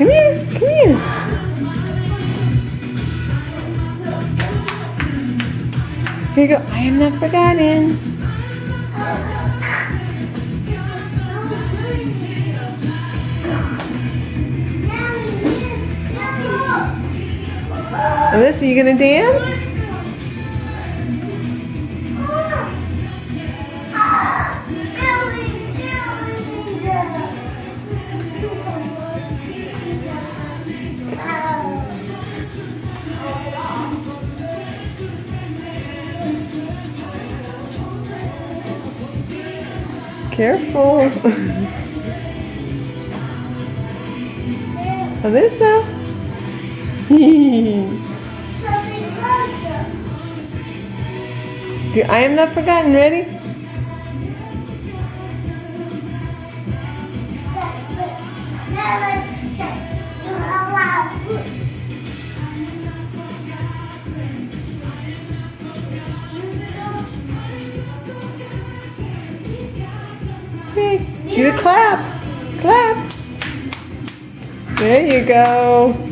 Come here, come here. Here you go. I am not forgotten. Alyssa, you gonna dance? Careful. Alyssa. I am not forgotten. Ready? Okay. Do the clap. Clap. There you go.